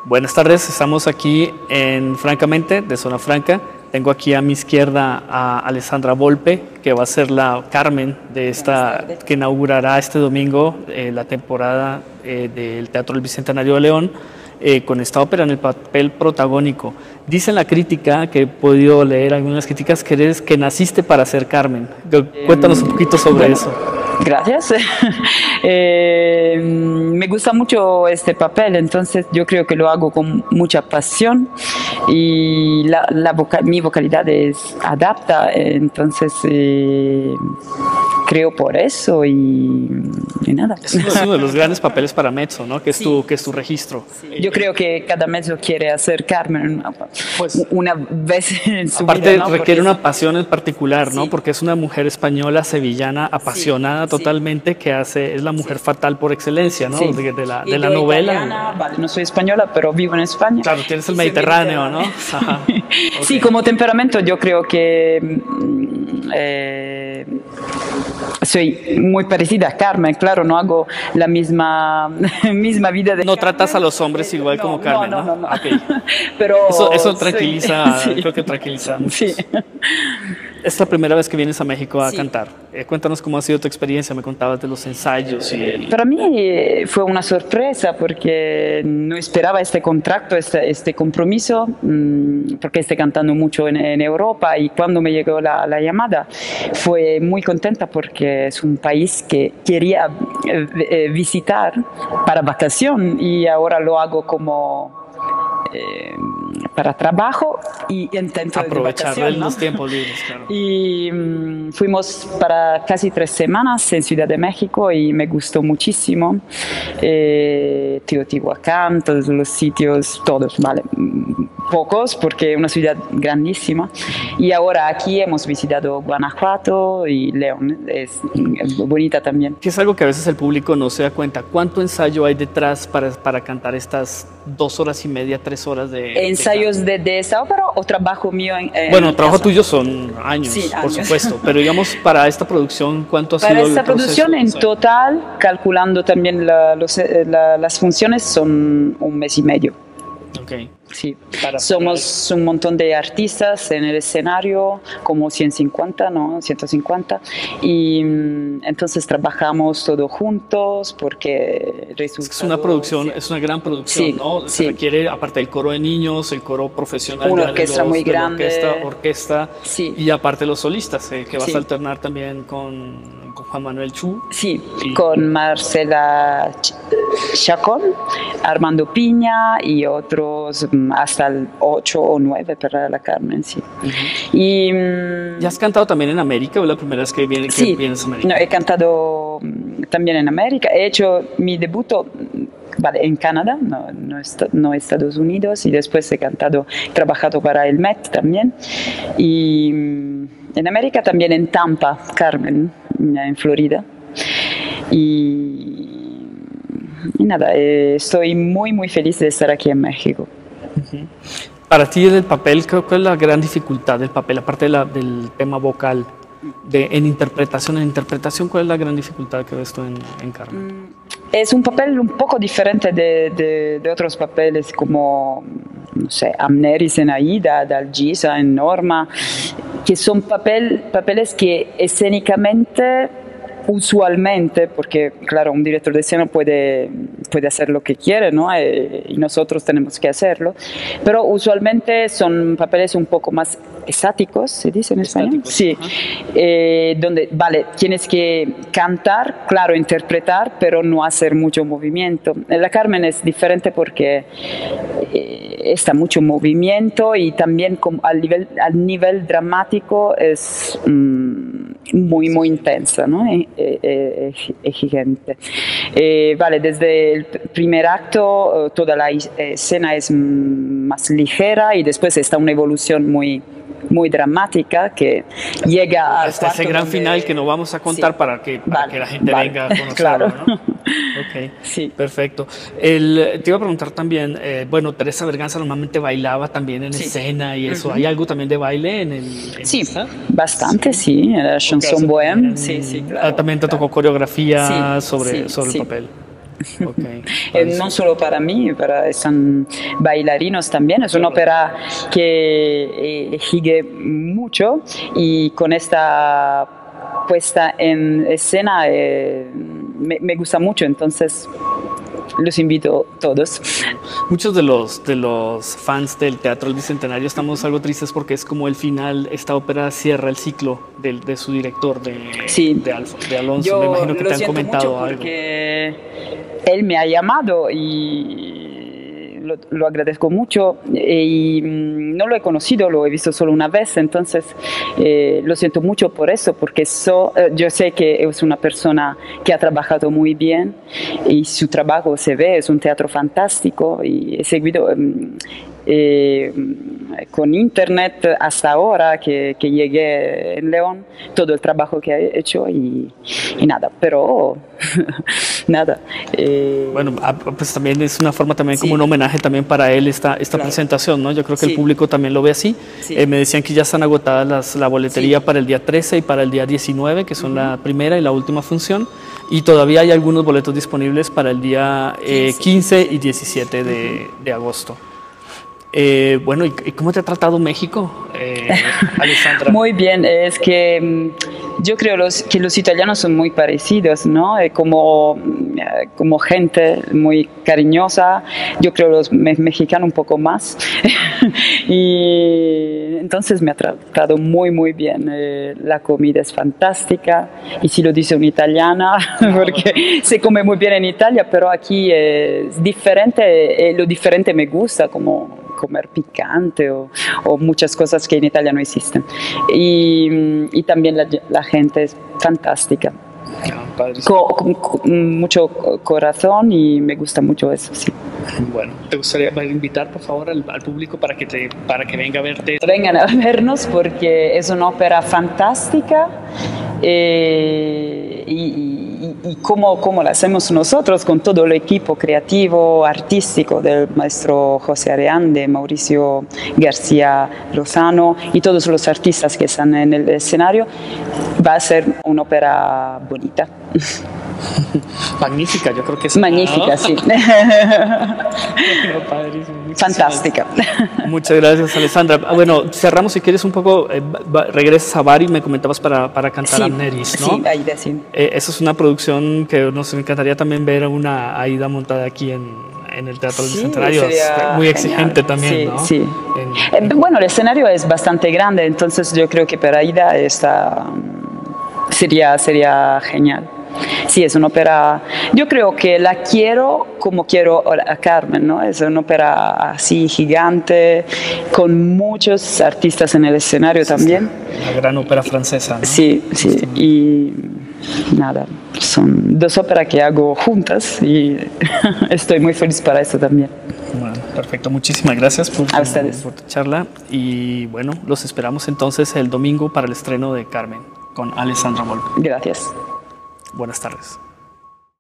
Buenas tardes, estamos aquí en Francamente, de Zona Franca. Tengo aquí a mi izquierda a Alessandra Volpe, que va a ser la Carmen de esta, que inaugurará este domingo la temporada del Teatro del Bicentenario de León, con esta ópera en el papel protagónico. Dice en la crítica, que he podido leer algunas críticas, que naciste para ser Carmen. Cuéntanos un poquito sobre eso. Gracias. Me gusta mucho este papel, entonces yo creo que lo hago con mucha pasión y mi vocalidad es adapta, entonces creo por eso y nada. Es uno de los grandes papeles para mezzo, ¿no? Que es, sí, que es tu registro. Sí. Yo creo que cada mezzo quiere hacer Carmen pues, una vez en su aparte, vida, ¿no? Requiere una pasión en particular, ¿no? Sí. Porque es una mujer española, sevillana, apasionada, sí, totalmente, sí, que es la mujer, sí, fatal por excelencia, ¿no? Sí. De la novela. Italiana, vale, no soy española, pero vivo en España. Claro, tienes el Mediterráneo, ¿no? Ajá. Okay. Sí, como temperamento yo creo que soy muy parecida a Carmen, claro, no hago la misma vida de No Carmen. Tratas a los hombres igual como Carmen, ¿no? No. Okay. Pero eso tranquiliza, sí, creo que tranquiliza a muchos. Sí. Es la primera vez que vienes a México a cantar. Cuéntanos cómo ha sido tu experiencia, me contabas de los ensayos. Para mí fue una sorpresa porque no esperaba este contrato, este compromiso, porque estoy cantando mucho en Europa y cuando me llegó la llamada fue muy contenta porque es un país que quería visitar para vacación y ahora lo hago como para trabajo y intento aprovechar los tiempos libres, claro. Y fuimos para casi 3 semanas en Ciudad de México y me gustó muchísimo. Teotihuacán, todos los sitios, todos, vale, pocos porque es una ciudad grandísima. Y ahora aquí hemos visitado Guanajuato y León, es bonita también. Que es algo que a veces el público no se da cuenta. ¿Cuánto ensayo hay detrás para cantar estas 2 horas y media, 3 horas de ensayos de esta ópera o trabajo mío bueno, trabajo tuyo son años, sí, por supuesto, pero digamos para esta producción, ¿cuánto ha sido el proceso? Para esta producción en total, calculando también las funciones, son 1 mes y medio. Okay. Sí, somos un montón de artistas en el escenario, como 150, ¿no? 150, y entonces trabajamos todos juntos porque es una producción, es una gran producción, sí, ¿no? Se requiere, aparte del coro de niños, el coro profesional, una orquesta muy grande, orquesta sí, y aparte los solistas, que vas a alternar también con Juan Manuel Chu. Sí, con Marcela Chacón, Armando Piña y otros hasta el 8 o 9 para la Carmen, sí. Y, ¿ya has cantado también en América o es la primera vez que vienes a América? No, he cantado también en América. He hecho mi debut en Canadá, no Estados Unidos, y después he trabajado para el Met también. Y en América también en Tampa, Carmen, en Florida. Y nada, estoy muy, muy feliz de estar aquí en México. Para ti, el papel, ¿cuál es la gran dificultad del papel, aparte del tema vocal, en interpretación, ¿cuál es la gran dificultad que ves tú en Carmen? Es un papel un poco diferente de otros papeles como, no sé, Amneris en Aida, Dalgisa en Norma, que son papeles que escénicamente, usualmente, porque claro, un director de escena puede hacer lo que quiere, ¿no? Y nosotros tenemos que hacerlo, pero usualmente son papeles un poco más estáticos, ¿se dice en español? Sí, donde, vale, tienes que cantar, claro, interpretar, pero no hacer mucho movimiento. En la Carmen es diferente porque está mucho movimiento y también al nivel dramático es muy, muy intensa, ¿no? Exigente. Vale, desde el primer acto toda la escena es más ligera y después está una evolución muy dramática que llega hasta ese gran final que no vamos a contar, sí, para que la gente venga a conocerlo, claro, ¿no? Ok, sí, perfecto. Te iba a preguntar también, bueno, Teresa Berganza normalmente bailaba también en escena y eso. ¿Hay algo también de baile en sí, bastante, sí, en la chanson bohème. Sí, claro. También te tocó coreografía sobre el papel. No solo para mí, son bailarinos también. Es una ópera que sigue mucho y con esta puesta en escena me gusta mucho, entonces los invito todos. Muchos de los fans del Teatro del Bicentenario estamos algo tristes porque es como el final, esta ópera cierra el ciclo de su director, de Alonso. Yo me imagino que lo te han siento comentado mucho algo. Porque él me ha llamado y lo agradezco mucho y no lo he conocido, lo he visto solo una vez, entonces lo siento mucho por eso, porque yo sé que es una persona que ha trabajado muy bien y su trabajo se ve, es un teatro fantástico y he seguido con internet hasta ahora que llegué en León, todo el trabajo que ha hecho y nada, pero nada. Bueno, pues también es una forma también como un homenaje también para él esta presentación, ¿no? Yo creo que el público también lo ve así. Me decían que ya están agotadas la boletería para el día 13 y para el día 19, que son la primera y la última función, y todavía hay algunos boletos disponibles para el día 15 y 17 de agosto. Bueno, ¿y cómo te ha tratado México, Alessandra? Muy bien, es que yo creo que los italianos son muy parecidos, ¿no? Como gente muy cariñosa, yo creo los mexicanos un poco más. Y entonces me ha tratado muy, muy bien. La comida es fantástica, y si lo dice una italiana, porque se come muy bien en Italia, pero aquí es diferente, lo diferente me gusta, como comer picante o muchas cosas que en Italia no existen. Y también la gente es fantástica. Con mucho corazón y me gusta mucho eso, sí. Bueno, ¿te gustaría invitar por favor al público para que venga a verte? Vengan a vernos porque es una ópera fantástica y como la hacemos nosotros con todo el equipo creativo, artístico del maestro José Areán, de Mauricio García Lozano y todos los artistas que están en el escenario, va a ser una ópera bonita. Magnífica, yo creo que es magnífica, sí. Fantástica. Muchas gracias, Alessandra. Bueno, cerramos si quieres un poco, regresas a Bari, me comentabas para cantar Amneris, ¿no? Sí, Aida, sí. Esa es una producción que nos encantaría también ver una Aida montada aquí en el Teatro del Bicentenario. Es muy exigente también, ¿no? Sí. Bueno, el escenario es bastante grande, entonces yo creo que para Aida sería genial. Sí, es una ópera, yo creo que la quiero como quiero a Carmen, ¿no? Es una ópera así gigante, con muchos artistas en el escenario también. La gran ópera francesa, ¿no? Sí, y nada, son dos óperas que hago juntas y estoy muy feliz para eso también. Bueno, perfecto, muchísimas gracias por tu charla y bueno, los esperamos entonces el domingo para el estreno de Carmen con Alessandra Volpe. Gracias. Buenas tardes.